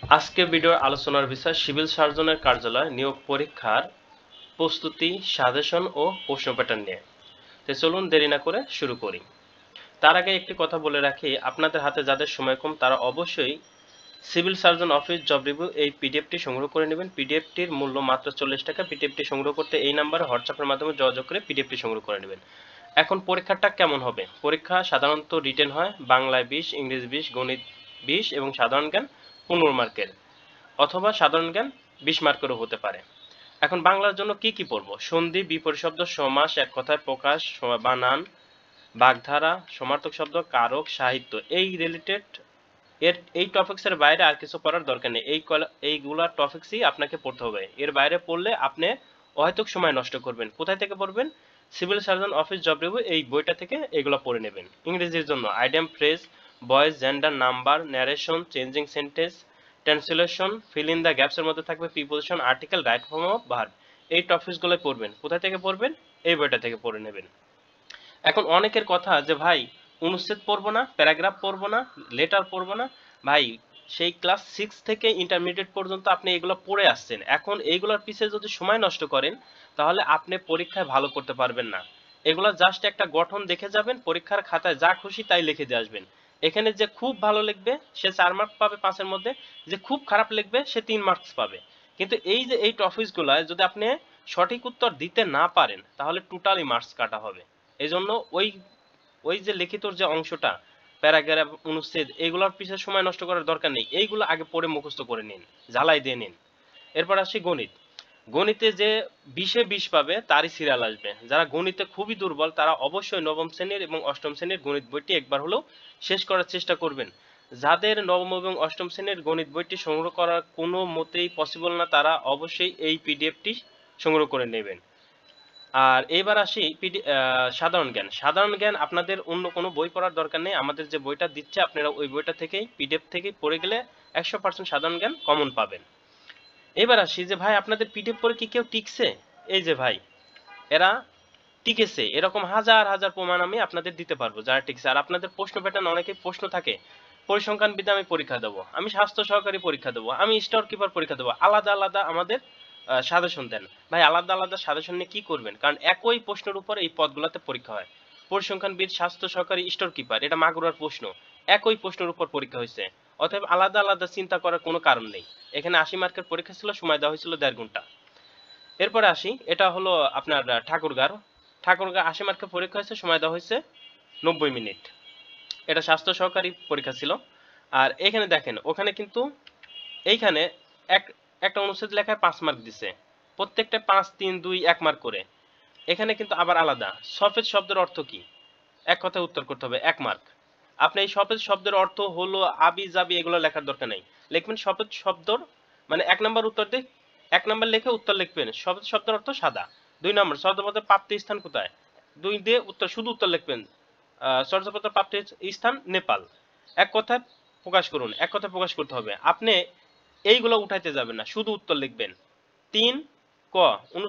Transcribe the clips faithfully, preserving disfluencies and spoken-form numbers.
আজকে ভিডিওর আলোচনার বিষয় সিভিল সার্জনের কার্যালয় নিয়োগ পরীক্ষার প্রস্তুতি, সাজেশন ও প্রশ্ন প্যাটার্ন নিয়ে। তো চলুন দেরি না করে শুরু করি। তার আগে একটি কথা বলে রাখি, আপনাদের হাতে যাদের সময় কম তারা অবশ্যই civil surgeon office job review এই পিডিএফটি সংগ্রহ করে নেবেন। পিডিএফটির মূল্য মাত্র চল্লিশ টাকা। পিডিএফটি সংগ্রহ করতে এই নাম্বারে হোয়াটসঅ্যাপের মাধ্যমে যোগাযোগ করে পিডিএফটি সংগ্রহ করে নেবেন। এখন পরীক্ষাটা কেমন হবে? পরীক্ষা সাধারণত রিটেন হয়, বাংলায় বিশ, ইংরেজি বিশ, গণিত বিশ এবং সাধারণ জ্ঞান পনেরো মার্কের, অথবা সাধারণ জ্ঞান বিশ মার্কেরও হতে পারে। এখন বাংলার জন্য কি কি পড়বো? সন্ধি, বিপরীত শব্দ, সমাস, এক কথায় প্রকাশ, বানান, বাগধারা, সমার্থক শব্দ, কারক, সাহিত্য, এই রিলেটেড এর এই টপিক্সের বাইরে আর কিছু পড়ার দরকার নেই। এই এইগুলা টপিক্সই আপনাকে পড়তে হবে। এর বাইরে পড়লে আপনি অহেতুক সময় নষ্ট করবেন। কোথায় থেকে পড়বেন? Civil surgeon office job review এই বইটা থেকে এগুলো পড়ে নেবেন। ইংরেজির জন্য idiom, phrase, voice, gender, number, narration, changing sentence, translation, fill in the গ্যাপসের মধ্যে থাকবে preposition, article, right form of verb. এই টপিকসগুলো পড়বেন। কোথায় থেকে পড়বেন? এই বইটা থেকে পড়ে নেবেন। এখন অনেকের কথা যে ভাই অনুচ্ছেদ পড়বো না, প্যারাগ্রাফ পড়বো না, লেটার পড়বো না। ভাই সেই ক্লাস সিক্স থেকে ইন্টারমিডিয়েট পর্যন্ত আপনি এগুলো পড়ে আসছেন। এখন এইগুলোর পিছিয়ে যদি সময় নষ্ট করেন তাহলে আপনি পরীক্ষায় ভালো করতে পারবেন না। এগুলো জাস্ট একটা গঠন দেখে যাবেন, পরীক্ষার খাতায় যা খুশি তাই লিখে দিয়ে আসবেন। এখানে যে খুব ভালো লিখবে সে চার মার্কস পাবে পাঁচের মধ্যে, যে খুব খারাপ লিখবে সে তিন মার্কস পাবে। কিন্তু এই যে এই টপিকসগুলোয় যদি আপনি সঠিক উত্তর দিতে না পারেন তাহলে টোটালি মার্কস কাটা হবে। এই জন্য ওই ওই যে লিখিতর যে অংশটা, প্যারাগ্রাফ, অনুচ্ছেদ, এগুলোর পিছনে সময় নষ্ট করার দরকার নেই। এইগুলো আগে পড়ে মুখস্থ করে নিন, জ্বালাই দিয়ে নিন। এরপর আসি গণিত। গণিতে যে বিশে বিশ পাবে তারই সিরিয়াল আসবে। যারা গণিতে খুবই দুর্বল তারা অবশ্যই নবম শ্রেণীর এবং অষ্টম শ্রেণীর গণিত বইটি একবার হলেও শেষ করার চেষ্টা করবেন। যাদের নবম এবং অষ্টম শ্রেণীর গণিত বইটি সংগ্রহ করার কোনো মতেই পসিবল না তারা অবশ্যই এই পিডিএফটি সংগ্রহ করে নেবেন। আর এবার আসি পিডি সাধারণ জ্ঞান। সাধারণ জ্ঞান আপনাদের অন্য কোনো বই পড়ার দরকার নেই। আমাদের যে বইটা দিচ্ছে আপনারা ওই বইটা থেকেই পিডিএফ থেকেই পড়ে গেলে একশো পার্সেন্ট সাধারণ জ্ঞান কমন পাবেন। এবার আসি যে ভাই আপনাদের পিডিএফ পড়ে কি কেউ টিকছে? এই যে ভাই এরা টিকেছে, এরকম হাজার হাজার প্রমাণ আমি আপনাদের দিতে পারবো যারা টিকছে। আর আপনাদের প্রশ্ন প্যাটার্ন অনেকেই প্রশ্ন থাকে, পরিসংখ্যান বিদ্যা আমি পরীক্ষা দেবো, আমি স্বাস্থ্য সহকারী পরীক্ষা দেবো, আমি স্টোর কিপার পরীক্ষা দেবো, আলাদা আলাদা আমাদের সাজেশন দেন। ভাই আলাদা আলাদা সাজেশন নিয়ে কি করবেন? কারণ একই প্রশ্নের উপর এই পদগুলোতে পরীক্ষা হয়। পরিসংখ্যানবিদ, স্বাস্থ্য সহকারী, স্টোর কিপার, এটা মাগুরার প্রশ্ন, একই প্রশ্নের উপর পরীক্ষা হয়েছে। অতএব আলাদা আলাদা চিন্তা করার কোনো কারণ নেই। এখানে আশি মার্কের পরীক্ষা ছিল, সময় দেওয়া হয়েছিল দেড় ঘন্টা। এরপরে আসি, এটা হলো আপনার ঠাকুরগাঁর। ঠাকুরগাঁ আশি মার্কের পরীক্ষা হয়েছে, সময় দেওয়া হয়েছে নব্বই মিনিট। এটা স্বাস্থ্য সহকারী পরীক্ষা ছিল। আর এখানে দেখেন ওখানে কিন্তু এইখানে এক একটা অনুচ্ছেদ লেখায় পাঁচ মার্ক দিছে, প্রত্যেকটা পাঁচ, তিন, দুই, এক মার্ক করে। এখানে কিন্তু আবার আলাদা। সফেদ শব্দের অর্থ কি? এক কথায় উত্তর করতে হবে, এক মার্ক। আপনি এই সফেদ শব্দের অর্থ হলো আবি জাবি এগুলো লেখার দরকার নেই। লিখবেন সফেদ শব্দর মানে এক নম্বর উত্তর দিয়ে এক নম্বর লিখে উত্তর লিখবেন সফেদ শব্দের অর্থ সাদা। দুই নম্বর চর্যাপদের প্রাপ্তি স্থান কোথায়? দুই দিয়ে উত্তর শুধু উত্তর লিখবেন চর্যাপদের প্রাপ্তি স্থান নেপাল। এক কথায় প্রকাশ করুন, এক কথায় প্রকাশ করতে হবে। আপনি এইগুলো উঠাইতে যাবেন না, শুধু উত্তর লিখবেন। তিন ক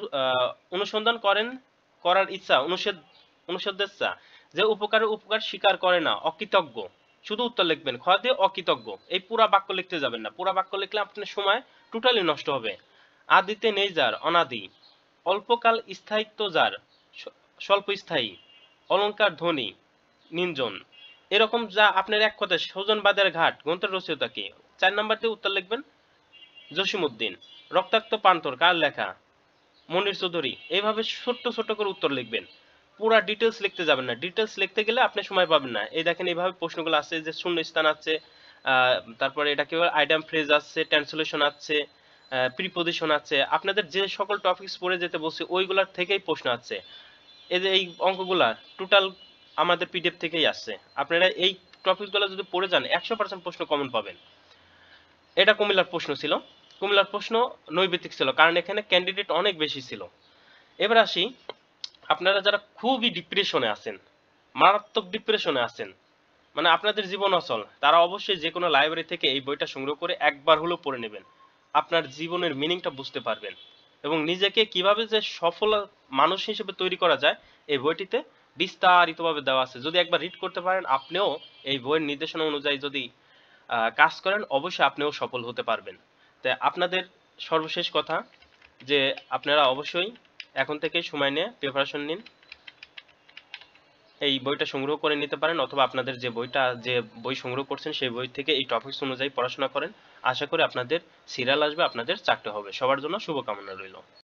অনুসন্ধান করেন করার ইচ্ছা, অনুচ্ছেদ অনুচ্ছেদের ইচ্ছা, যে উপকারের উপকার স্বীকার করে না, অকৃতজ্ঞ। শুধু উত্তর লিখবেন খ দিয়ে অকৃতজ্ঞ। এই পুরা বাক্য লিখতে যাবেন না, পুরা বাক্য লিখলে আপনার সময় টোটালি নষ্ট হবে। আদিতে নেই যার, অনাদি। অল্পকাল স্থায়িত্ব যার, স্বল্প স্থায়ী। অলংকার ধ্বনি, নিঞ্জন। এরকম যা আপনার এক কথায় সজনবাদের ঘাট গ্রন্থের রচয়িতা কি? চার নাম্বার দিয়ে উত্তর লিখবেন জসিমউদ্দিন। রক্তাক্ত প্রান্তর কার লেখা? মনির চৌধুরী। এইভাবে ছোট্ট ছোট্ট করে উত্তর লিখবেন, পুরা ডিটেলস লিখতে যাবেন না। ডিটেলস লিখতে গেলে আপনি সময় পাবেন না। এই দেখেন এইভাবে প্রশ্নগুলো আছে, যে শূন্যস্থান আছে, তারপরে এটা কি বলে আইডিয়াম, ফ্রেজ আছে, ট্রান্সলেশন আছে, প্রিপোজিশন আছে। আপনাদের যে সকল টপিকস পড়ে যেতে বলছি ওইগুলার থেকেই প্রশ্ন আছে। এই যে এই অঙ্কগুলা টোটাল আমাদের পিডিএফ থেকেই আসছে। আপনারা এই টপিকগুলো যদি পড়ে যান একশো পার্সেন্ট প্রশ্ন কমন পাবেন। এটা কুমিল্লার প্রশ্ন ছিল। কুমিল্লার প্রশ্ন নৈবেতিক ছিল, কারণ এখানে ক্যান্ডিডেট অনেক বেশি ছিল। এবার আসি, আপনারা যারা খুবই ডিপ্রেশনে আছেন, মারাত্মক ডিপ্রেশনে আছেন, মানে আপনাদের জীবন অচল, তারা অবশ্যই যে কোনো লাইব্রেরি থেকে এই বইটা সংগ্রহ করে একবার হলেও পড়ে নেবেন। আপনার জীবনের মিনিংটা বুঝতে পারবেন এবং নিজেকে কিভাবে যে সফল মানুষ হিসেবে তৈরি করা যায় এই বইটিতে বিস্তারিতভাবে দেওয়া আছে। যদি একবার রিড করতে পারেন আপনিও এই বইয়ের নির্দেশনা অনুযায়ী যদি কাজ করেন, অবশ্যই আপনিও সফল হতে পারবেন। তাই আপনাদের সর্বশেষ কথা যে আপনারা অবশ্যই এখন থেকে সময় নিয়ে প্রিপারেশন নিন। এই বইটা সংগ্রহ করে নিতে পারেন, অথবা আপনাদের যে বইটা যে বই সংগ্রহ করছেন সেই বই থেকে এই টপিকস অনুযায়ী পড়াশোনা করেন। আশা করি আপনাদের সিরিয়াল আসবে, আপনাদের চাকরি হবে। সবার জন্য শুভকামনা রইল।